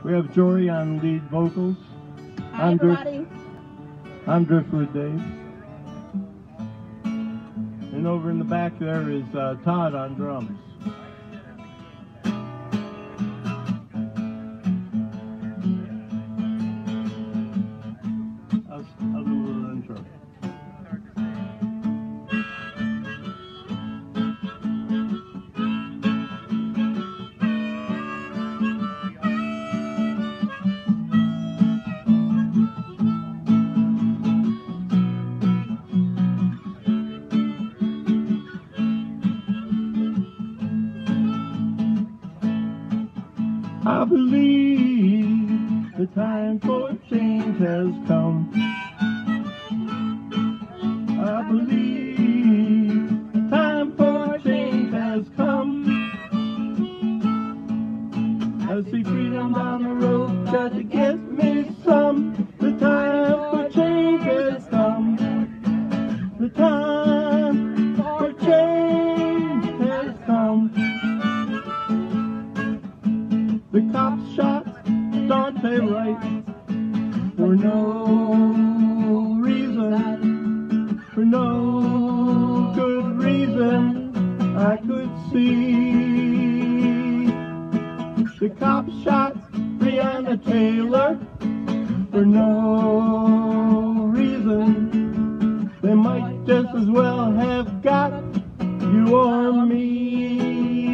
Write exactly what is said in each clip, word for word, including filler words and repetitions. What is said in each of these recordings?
We have Jorie on lead vocals. Hi, I'm everybody. Drift, I'm Driftwood Dave. And over in the back there is uh, Todd on drums. I'll, I'll do a little intro. I believe the time for change has come. I believe the time for change has come. I see freedom down the road, got to get me some. The time for change has come. The time for change has come. The cops shot Dante Wright for no reason, for no good reason I could see. The cops shot Breonna Taylor for no reason. They might just as well have got you or me.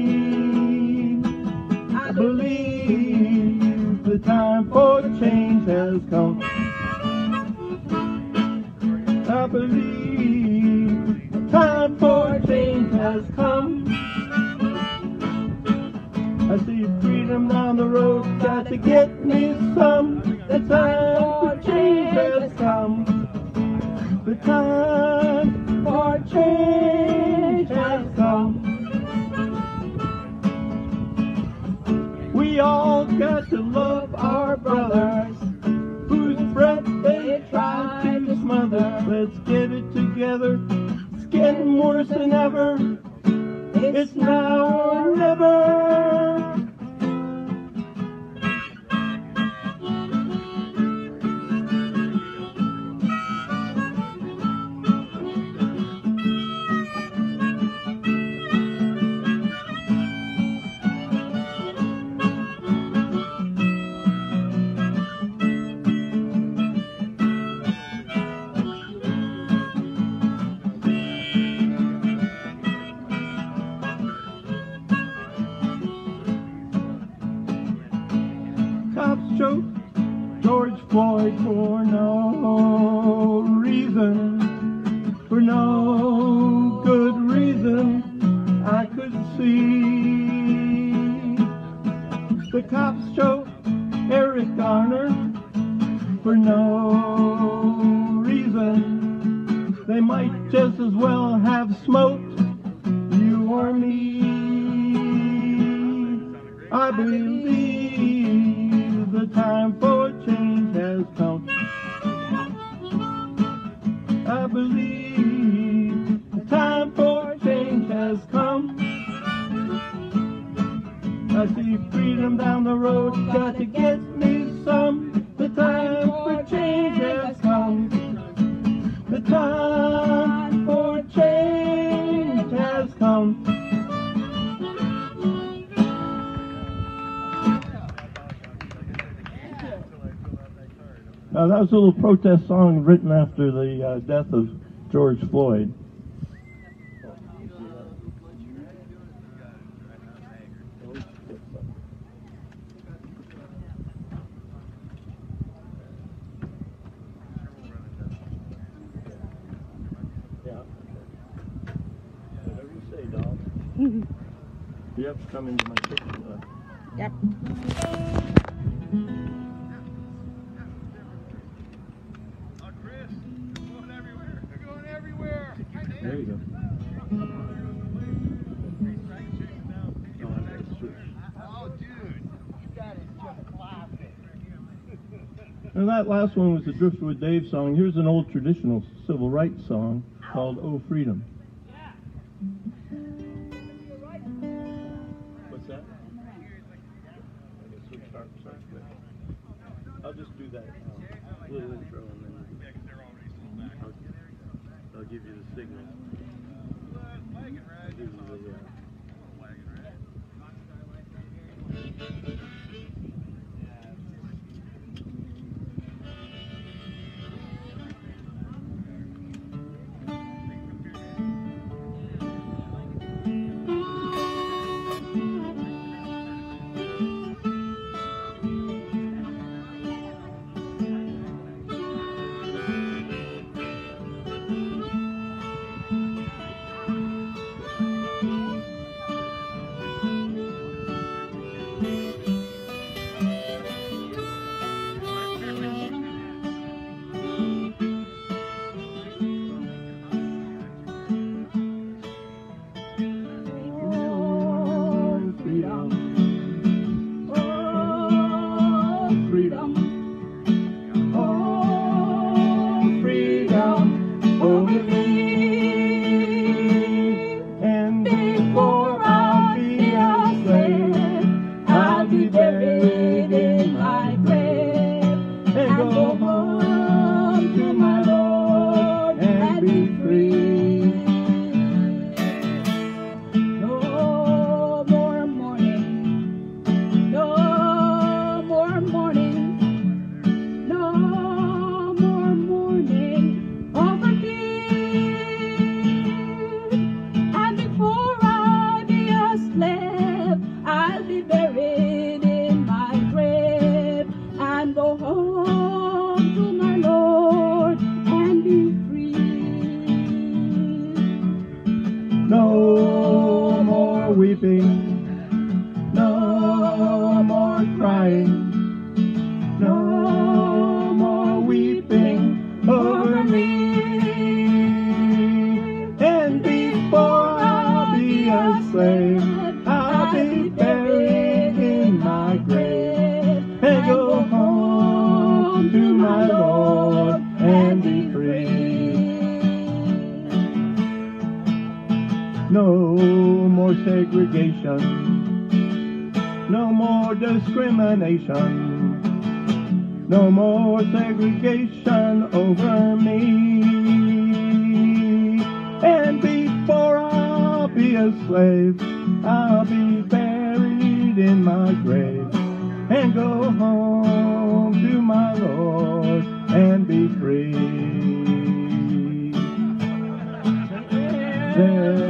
I believe the time for change has come. I believe the time for change has come. I see freedom down the road, got to get me some. The time for change has come. The time for change has come. We all got to love our brothers whose breath they try to smother. Let's get it together. It's getting worse than ever. It's now or never. Cops choked George Floyd for no reason, for no good reason I could see. The cops choked Eric Garner for no reason. They might just as well have smoked you or me. I believe the time for change has come. I believe the time for change has come. I see freedom down the road, got to get me some. The time for change has come. The time for change has come. Uh, that was a little protest song written after the uh, death of George Floyd. Yeah. Whatever you say, doll. You have to come into my kitchen. Uh, Yep. There you go. Oh, dude, that is just classic. And that last one was the Driftwood Dave song. Here's an old traditional civil rights song called "Oh Freedom." What's that? I guess we'll try. start, start quick. I'll just do that uh, little intro and then I'll, I'll give you the signal. I'll give you the, uh, no more weeping, no more crying, no more weeping over me. And before I'll be a slave, I'll be buried in my grave and go home to my Lord and be free. No more segregation, no more discrimination, no more segregation over me. And before I'll be a slave, I'll be buried in my grave and go home to my Lord and be free. There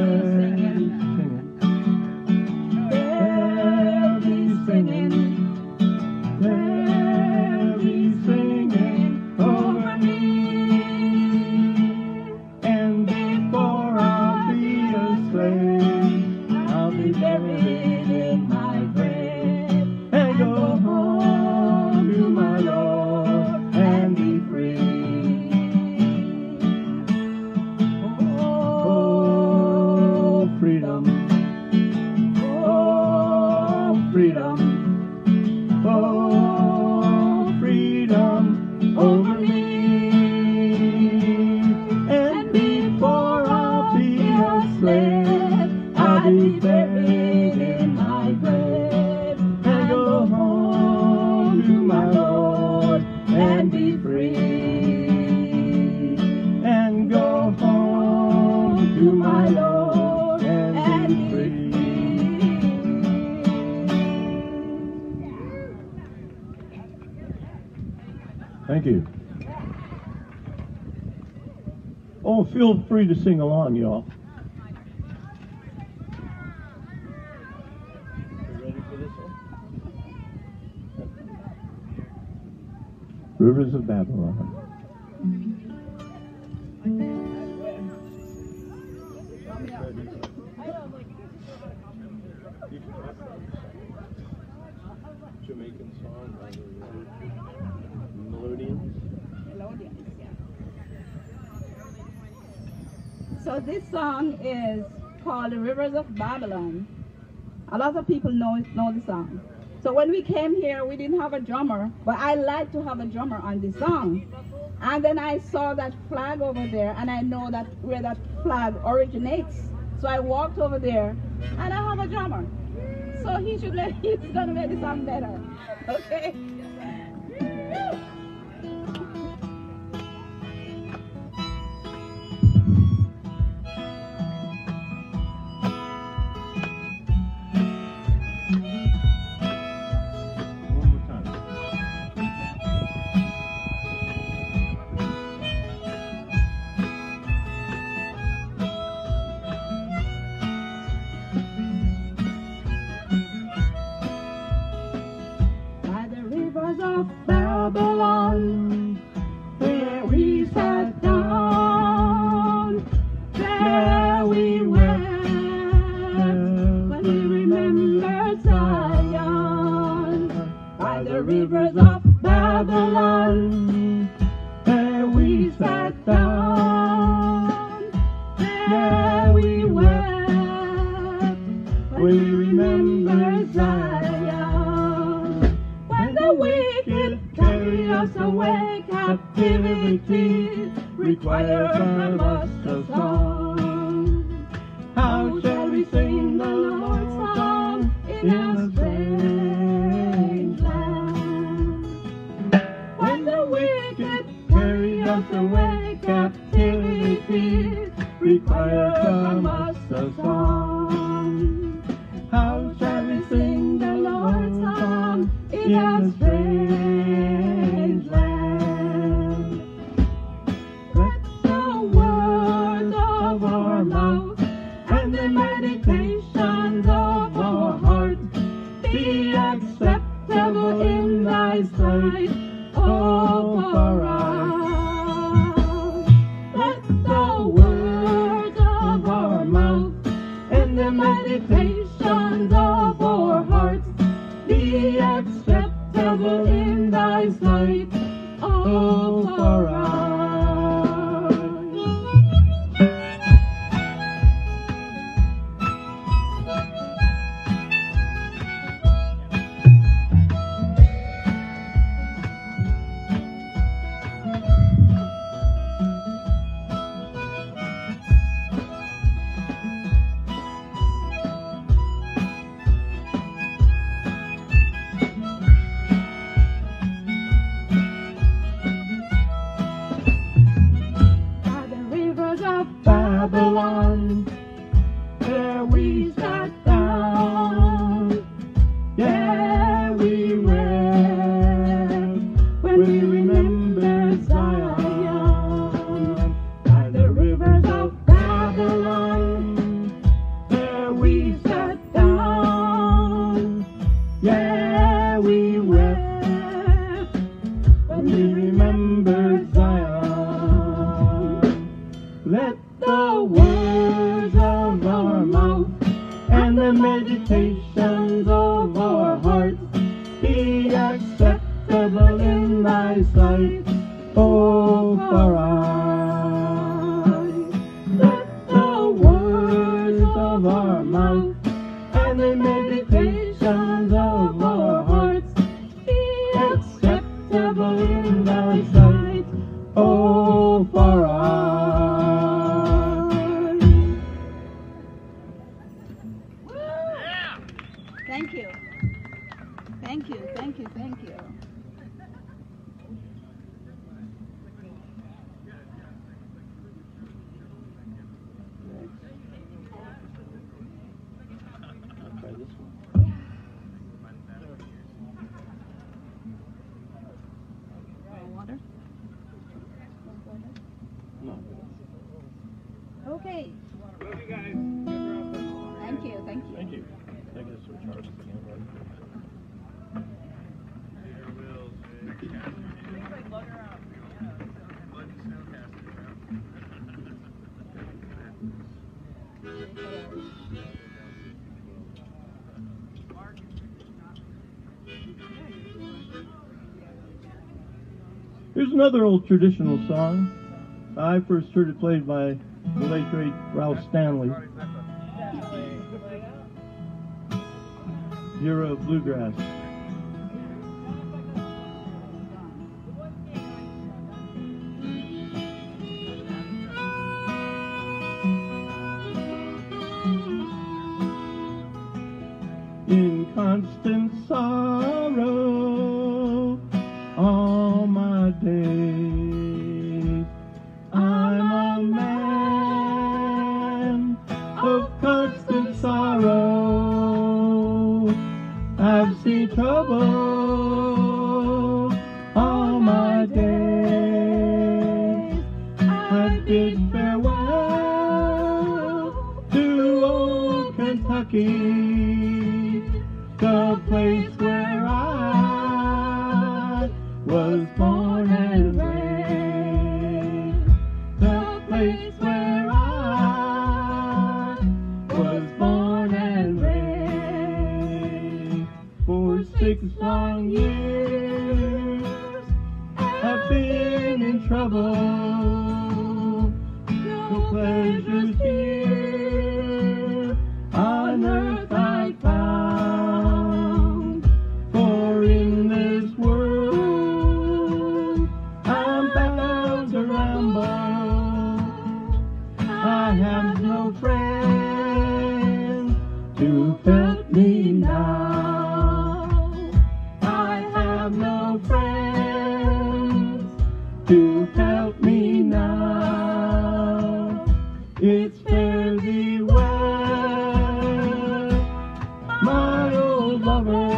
Thank you. Oh, feel free to sing along, y'all. You ready for this one? Rivers of Babylon. Jamaican song by the Melodians. Melodians, yeah. So this song is called The Rivers of Babylon. A lot of people know know the song. So when we came here, we didn't have a drummer, but I like to have a drummer on this song. And then I saw that flag over there, and I know that where that flag originates. So I walked over there, and I have a drummer. So so he should let, he's gonna make the song better. Okay? Of Babylon, there we sat down, there we wept, when we remembered Zion. By the rivers of Babylon, there we sat down, there we wept, when we remembered Zion. The wicked carry us away, captivity require from us a song. How shall we sing the Lord's song in a strange land? When the wicked carry us away, captivity require from us a song. How shall we sing the Lord's song in a strange land? Let the words of our mouth and the meditations of our heart be acceptable in thy sight, O for us. Let the words of our mouth and the meditations of our hearts be acceptable in thy sight, O for us. Babylon, there we sat down, there we wept, when we remembered Zion. By the rivers of Babylon, there we sat down, yeah, we wept, when we remembered Zion. Let the words of our mouth and the meditations of our hearts be acceptable in thy sight, O for us. Let the words of our mouth and the meditations of our hearts be acceptable in thy sight, O for us. Thank you. Thank you, thank you, thank you. I'll try this one. Water? No. Okay. Love you guys. Thank you, thank you. Thank you. I guess we're charged. Here's another old traditional song. I first heard it played by the late great Ralph Stanley. Era of bluegrass. In see trouble all my days. I bid farewell to old Kentucky, the place where I was born and raised, the place where I was born and raised. For six long years I've been in trouble, no pleasures here on earth I found. For in this world I'm bound to ramble, I have no friends to help me now. I have no friends to help me now. It's fare thee well, my old lover.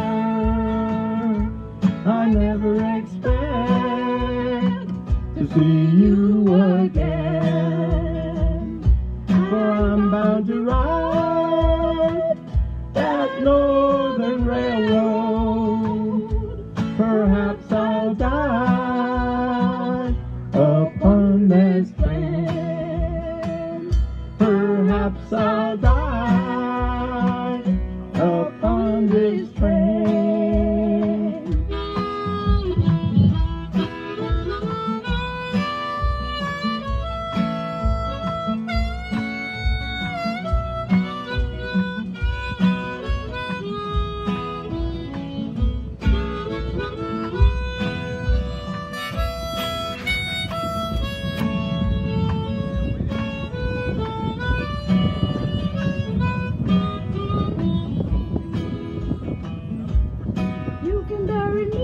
I never expect to see you again, for I'm bound to ride that northern railroad. Perhaps I'll die upon this train. Perhaps I'll die upon this train. You can bury me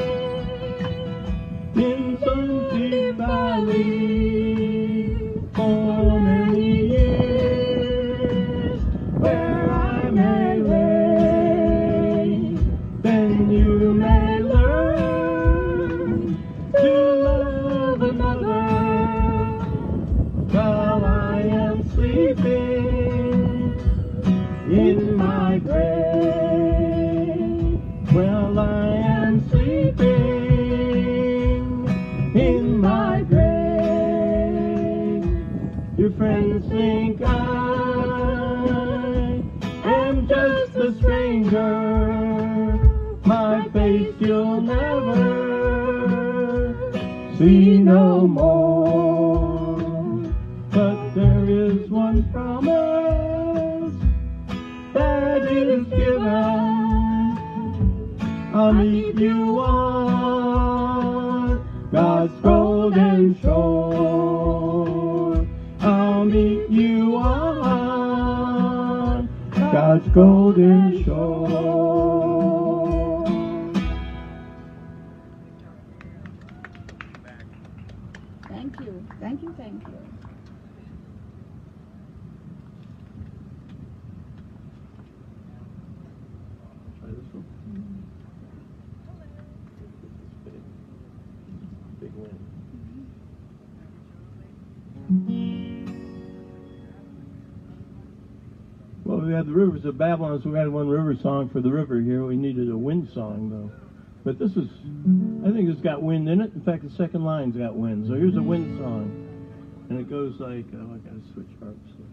in some deep valley for many years, where I may lay. Then you may learn to love another while I am sleeping in my grave. Well, I am sleeping in my grave. Your friends think I am just a stranger. My face you'll never see no more. But there is one promise that is given. I'll meet you on God's golden shore. I'll meet you on God's golden shore. Thank you, thank you, thank you. Try this one. Big win. Well, we had the Rivers of Babylon, so we had one river song for the river here. We needed a wind song, though. But this is, I think it's got wind in it. In fact, the second line's got wind. So here's a wind song. And it goes like, oh, I gotta switch harps. So.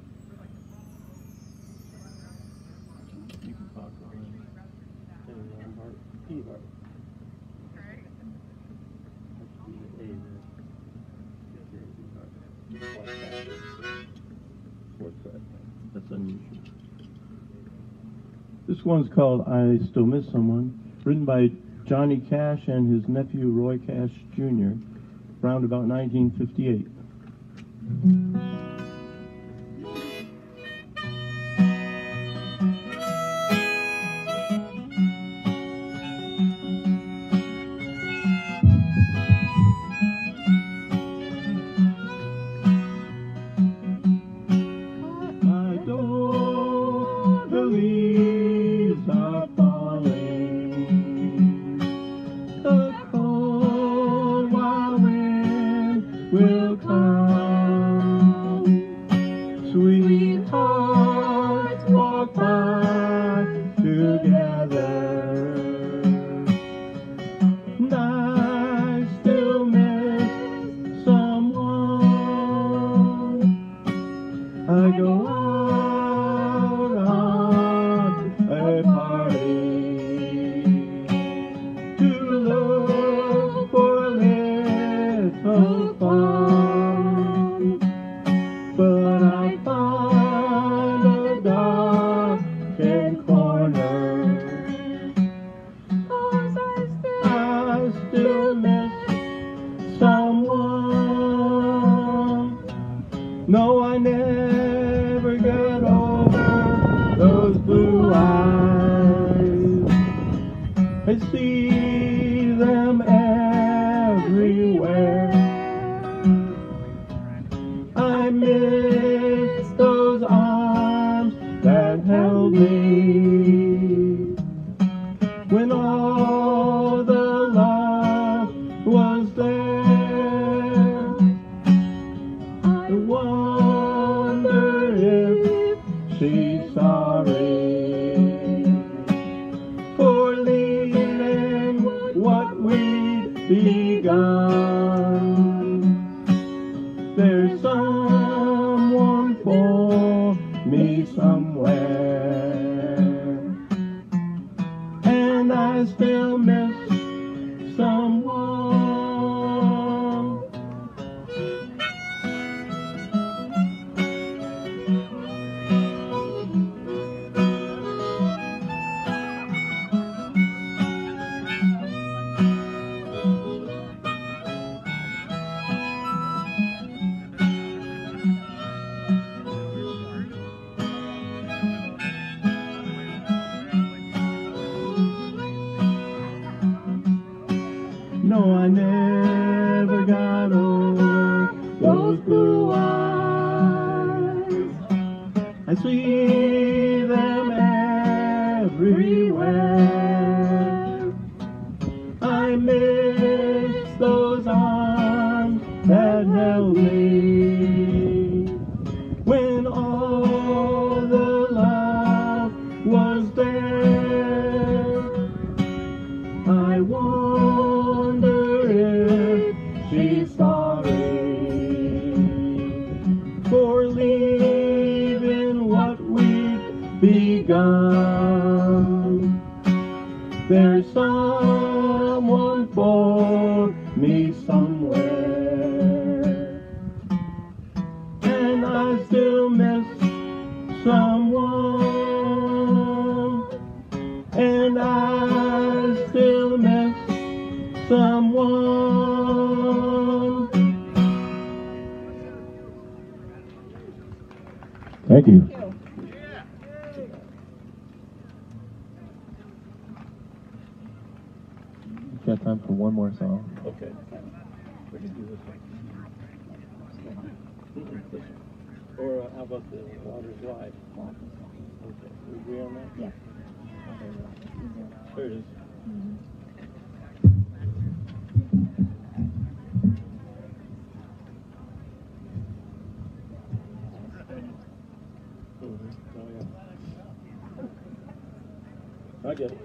You can talk on it. Harp, E harp. Fourth fret. That's unusual. This one's called I Still Miss Someone, written by Johnny Cash and his nephew Roy Cash Junior around about nineteen fifty-eight. I don't believe are falling still miss someone. No, I never got over those blue eyes. I see them everywhere. I miss those arms that held me when all the love was there. I wonder if she's sorry for leaving what we'd begun. There's someone for me somewhere, and I still miss someone. No, I never got over those blue eyes. I see them everywhere. I miss those arms that held me when all the love was there. I wonder if she's sorry for leaving what we've begun. There's someone for me somewhere, and I still miss someone, and I still miss someone. Thank you. Thank you. Got time for one more song? Okay. We can do this one. Or uh, how about the Water's Wide? Okay. We agree on that? Yeah. Okay. There it is. Mm-hmm. Oh, yeah. I get it.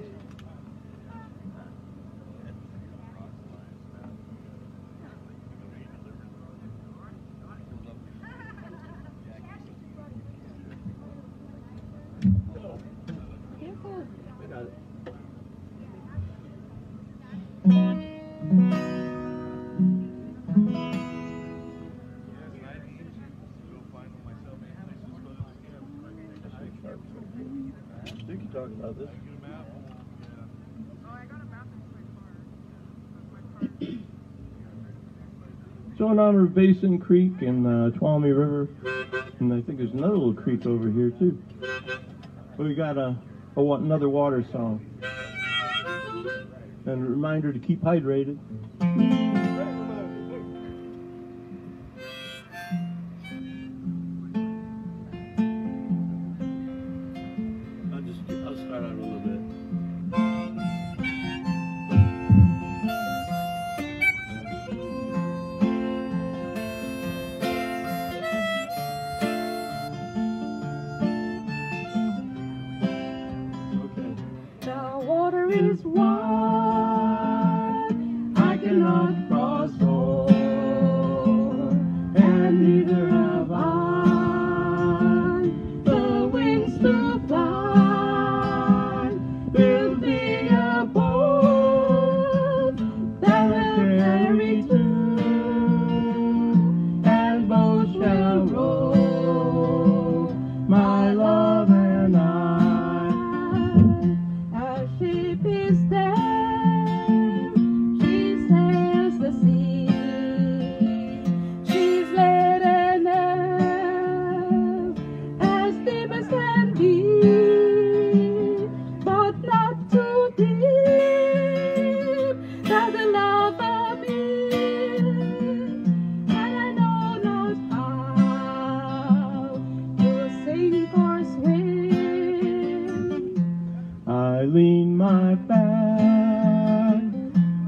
I got it. You can talk about this. So in honor of Basin Creek and uh, Tuolumne River, and I think there's another little creek over here too. We got a, a another water song, and a reminder to keep hydrated. I'll just I'll start out a little bit. The water is wide, I cannot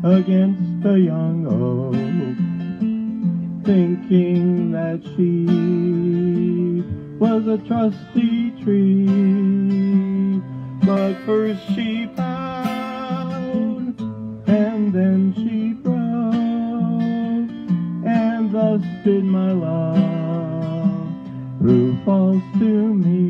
against a young oak, thinking that she was a trusty tree. But first she bowed, and then she broke, and thus did my love prove false to me.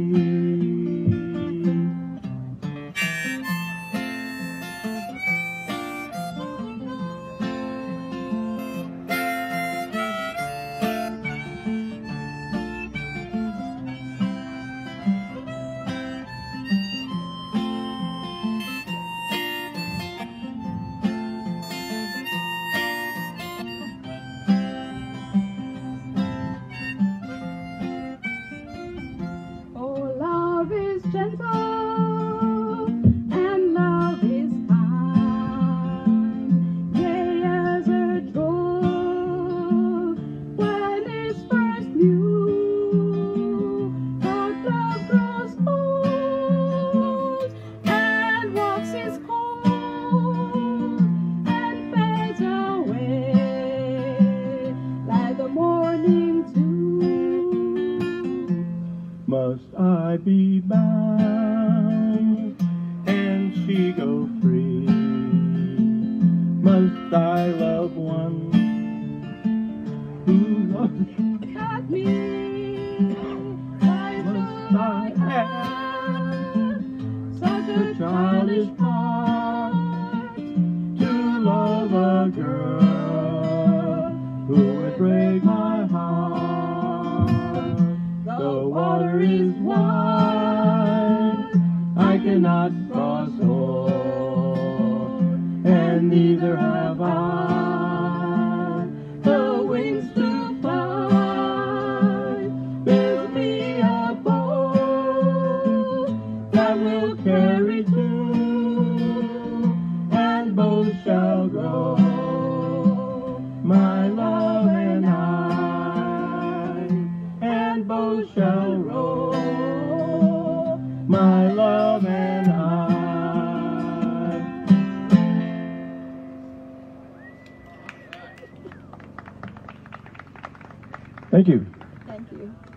Gentle and love is kind, gay as a drove when it's first new. But love grows old and walks its cold and fades away like the morning dew. Must I be bound and she go free? Must I love one who loves At me, why Must should I I have such a childish heart to love a girl who would break my heart? The water is wide, I cannot cross o'er, and neither have I the wings to fly. Build me a boat that will carry two, and both shall grow, my love and I, and both shall row, my love and I. Thank you. Thank you.